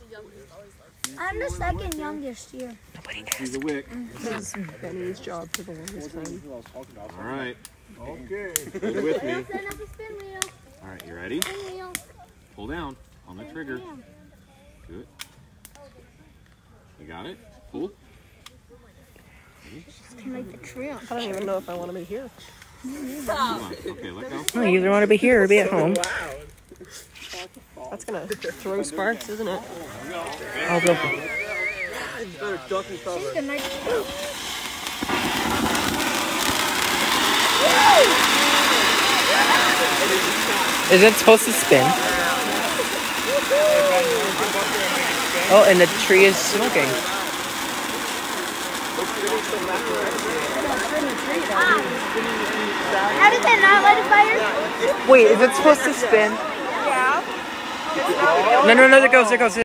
I'm the second youngest here. Nobody knows. The wick. This is Benny's job for the longest time. All right. Okay. Hold it with me. Set up a spin wheel. All right, you ready? Spin wheel. Pull down on the trigger. Do it. You got it? Pull. Like the tree. I don't even know if I want to be here. Come on. Okay, let go. Oh, you either want to be here or be at home. That's gonna throw sparks, isn't it? I'll go. She's good night. Is it supposed to spin? Oh, and the tree is smoking. How did that not light a fire? Wait, is it supposed to spin? Yeah. No, there goes.